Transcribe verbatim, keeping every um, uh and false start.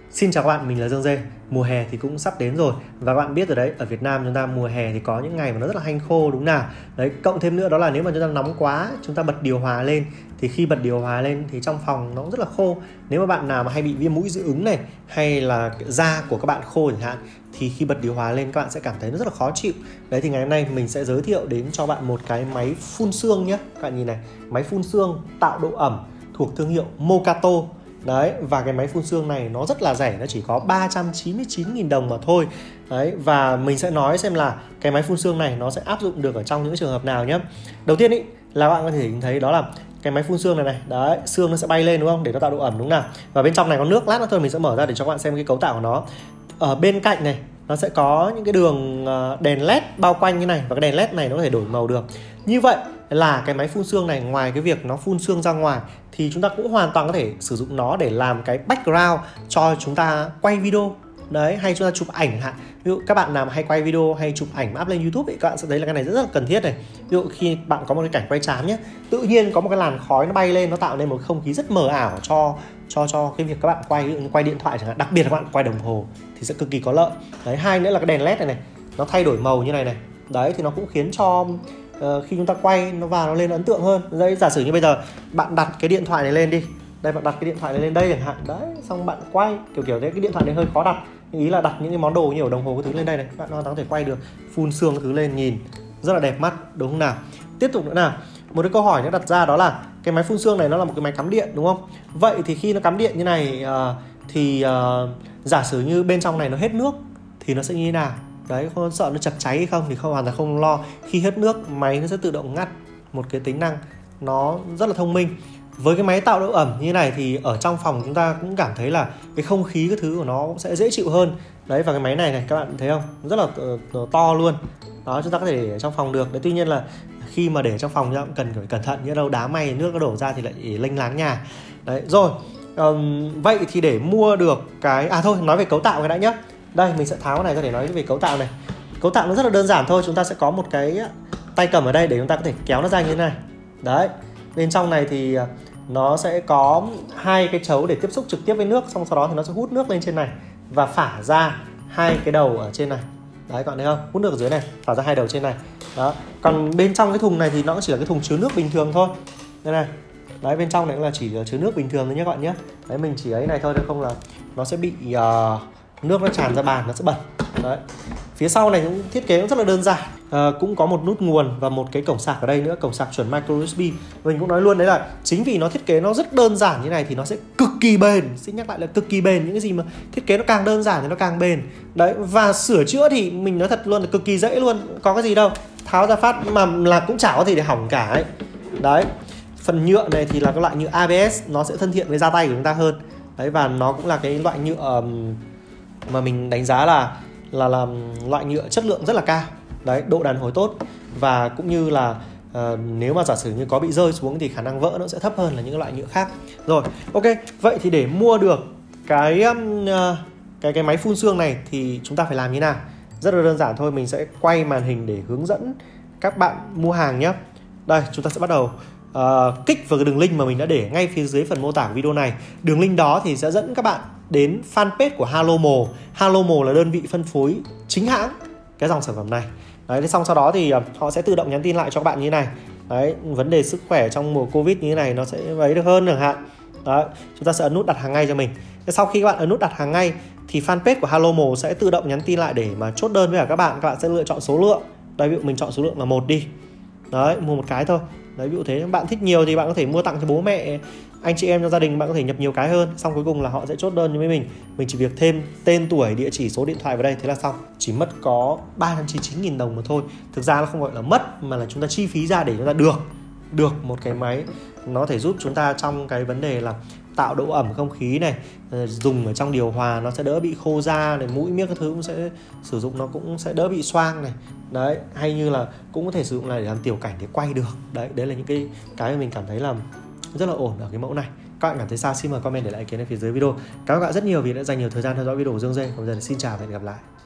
Xin chào các bạn, mình là Dương Dê. Mùa hè thì cũng sắp đến rồi. Và các bạn biết rồi đấy, ở Việt Nam chúng ta mùa hè thì có những ngày mà nó rất là hanh khô đúng nào. Đấy, cộng thêm nữa đó là nếu mà chúng ta nóng quá, chúng ta bật điều hòa lên, thì khi bật điều hòa lên thì trong phòng nó cũng rất là khô. Nếu mà bạn nào mà hay bị viêm mũi dị ứng này, hay là da của các bạn khô chẳng hạn, thì khi bật điều hòa lên các bạn sẽ cảm thấy nó rất là khó chịu. Đấy, thì ngày hôm nay mình sẽ giới thiệu đến cho bạn một cái máy phun sương nhé. Các bạn nhìn này, máy phun sương tạo độ ẩm thuộc thương hiệu Mokato. Đấy, và cái máy phun sương này nó rất là rẻ, nó chỉ có ba trăm chín mươi chín nghìn đồng mà thôi. Đấy, và mình sẽ nói xem là cái máy phun sương này nó sẽ áp dụng được ở trong những trường hợp nào nhé. Đầu tiên ý là bạn có thể thấy đó là cái máy phun sương này này, đấy, sương nó sẽ bay lên đúng không, để nó tạo độ ẩm đúng nào. Và bên trong này có nước, lát nữa thôi mình sẽ mở ra để cho các bạn xem cái cấu tạo của nó. Ở bên cạnh này nó sẽ có những cái đường đèn led bao quanh như này, và cái đèn led này nó có thể đổi màu được. Như vậy là cái máy phun sương này, ngoài cái việc nó phun sương ra ngoài, thì chúng ta cũng hoàn toàn có thể sử dụng nó để làm cái background cho chúng ta quay video. Đấy, hay chúng ta chụp ảnh hạn. Ví dụ các bạn nào mà hay quay video hay chụp ảnh up lên YouTube ấy, các bạn sẽ thấy là cái này rất là cần thiết này. Ví dụ khi bạn có một cái cảnh quay chán nhé, tự nhiên có một cái làn khói nó bay lên, nó tạo nên một không khí rất mờ ảo cho cho cho cái việc các bạn quay, ví dụ như quay điện thoại chẳng hạn, đặc biệt là các bạn quay đồng hồ thì sẽ cực kỳ có lợi. Đấy, hai nữa là cái đèn led này này, nó thay đổi màu như này này. Đấy, thì nó cũng khiến cho Uh, khi chúng ta quay nó vào nó lên ấn tượng hơn. Đấy, giả sử như bây giờ bạn đặt cái điện thoại này lên đi, đây bạn đặt cái điện thoại này lên đây chẳng hạn, đấy, xong bạn quay kiểu kiểu thế, cái điện thoại này hơi khó đặt, nhưng ý là đặt những cái món đồ như ở đồng hồ cái thứ lên đây này, bạn hoàn toàn có thể quay được, phun sương cái thứ lên nhìn rất là đẹp mắt đúng không nào. Tiếp tục nữa nào, một cái câu hỏi nó đặt ra đó là cái máy phun sương này nó là một cái máy cắm điện đúng không? Vậy thì khi nó cắm điện như này uh, thì uh, giả sử như bên trong này nó hết nước thì nó sẽ như thế nào? Đấy, không sợ nó chập cháy hay không thì không, hoàn toàn không lo. Khi hết nước, máy nó sẽ tự động ngắt, một cái tính năng nó rất là thông minh. Với cái máy tạo độ ẩm như thế này thì ở trong phòng chúng ta cũng cảm thấy là cái không khí cái thứ của nó cũng sẽ dễ chịu hơn. Đấy, và cái máy này này các bạn thấy không, rất là uh, to luôn. Đó, chúng ta có thể để ở trong phòng được. Đấy, tuy nhiên là khi mà để trong phòng chúng ta cũng cần phải cẩn thận, nhỡ đâu đá may nước nó đổ ra thì lại lênh láng nhà. Đấy, rồi um, vậy thì để mua được cái à thôi nói về cấu tạo cái đã nhé. Đây, mình sẽ tháo cái này ra để nói về cấu tạo này. Cấu tạo nó rất là đơn giản thôi. Chúng ta sẽ có một cái tay cầm ở đây để chúng ta có thể kéo nó ra như thế này. Đấy, bên trong này thì nó sẽ có hai cái chấu để tiếp xúc trực tiếp với nước. Xong sau đó thì nó sẽ hút nước lên trên này và phả ra hai cái đầu ở trên này. Đấy, các bạn thấy không? Hút nước ở dưới này, phả ra hai đầu trên này. Đó. Còn bên trong cái thùng này thì nó chỉ là cái thùng chứa nước bình thường thôi. Đây này. Đấy, bên trong này cũng là chỉ chứa nước bình thường thôi nhé các bạn nhé. Đấy, mình chỉ ấy này thôi, không là nó sẽ bị uh, nước nó tràn ra bàn, nó sẽ bẩn. Đấy. Phía sau này cũng thiết kế cũng rất là đơn giản, à, cũng có một nút nguồn và một cái cổng sạc ở đây nữa, cổng sạc chuẩn micro u ét bê. Mình cũng nói luôn đấy là chính vì nó thiết kế nó rất đơn giản như này thì nó sẽ cực kỳ bền. Xin nhắc lại là cực kỳ bền. Những cái gì mà thiết kế nó càng đơn giản thì nó càng bền. Đấy, và sửa chữa thì mình nói thật luôn là cực kỳ dễ luôn, có cái gì đâu, tháo ra phát mà là cũng chả có gì để hỏng cả ấy. Đấy, phần nhựa này thì là cái loại nhựa a bê ét, nó sẽ thân thiện với da tay của chúng ta hơn. Đấy, và nó cũng là cái loại nhựa mà mình đánh giá là là là loại nhựa chất lượng rất là cao. Đấy, độ đàn hồi tốt, và cũng như là uh, nếu mà giả sử như có bị rơi xuống thì khả năng vỡ nó sẽ thấp hơn là những loại nhựa khác. Rồi, ok, vậy thì để mua được cái um, uh, cái cái máy phun sương này thì chúng ta phải làm như nào? Rất là đơn giản thôi, mình sẽ quay màn hình để hướng dẫn các bạn mua hàng nhé. Đây, chúng ta sẽ bắt đầu uh, kích vào cái đường link mà mình đã để ngay phía dưới phần mô tả video này. Đường link đó thì sẽ dẫn các bạn đến fanpage của Halomo. Halomo là đơn vị phân phối chính hãng cái dòng sản phẩm này. Đấy, thế xong sau đó thì họ sẽ tự động nhắn tin lại cho các bạn như thế này. Đấy, vấn đề sức khỏe trong mùa Covid như thế này nó sẽ ấy được hơn chẳng hạn. Đấy, chúng ta sẽ ấn nút đặt hàng ngay cho mình. Thế sau khi các bạn ấn nút đặt hàng ngay thì fanpage của Halomo sẽ tự động nhắn tin lại để mà chốt đơn với cả các bạn. Các bạn sẽ lựa chọn số lượng. Đây, ví dụ mình chọn số lượng là một đi. Đấy, mua một cái thôi. Đấy, ví dụ thế, bạn thích nhiều thì bạn có thể mua tặng cho bố mẹ, anh chị em trong gia đình, bạn có thể nhập nhiều cái hơn. Xong cuối cùng là họ sẽ chốt đơn với mình. Mình chỉ việc thêm tên tuổi, địa chỉ, số điện thoại vào đây, thế là xong. Chỉ mất có ba trăm chín mươi chín nghìn đồng mà thôi. Thực ra nó không gọi là mất, mà là chúng ta chi phí ra để chúng ta được Được một cái máy nó có thể giúp chúng ta trong cái vấn đề là tạo độ ẩm không khí này, dùng ở trong điều hòa nó sẽ đỡ bị khô da này, mũi miếc các thứ cũng sẽ sử dụng nó cũng sẽ đỡ bị xoang này. Đấy, hay như là cũng có thể sử dụng này để làm tiểu cảnh để quay được. Đấy, đấy là những cái cái mà mình cảm thấy là rất là ổn ở cái mẫu này. Các bạn cảm thấy sao xin mời comment để lại ý kiến ở phía dưới video. Cảm ơn các bạn rất nhiều vì đã dành nhiều thời gian theo dõi video của Dương Dê. Còn bây giờ xin chào và hẹn gặp lại.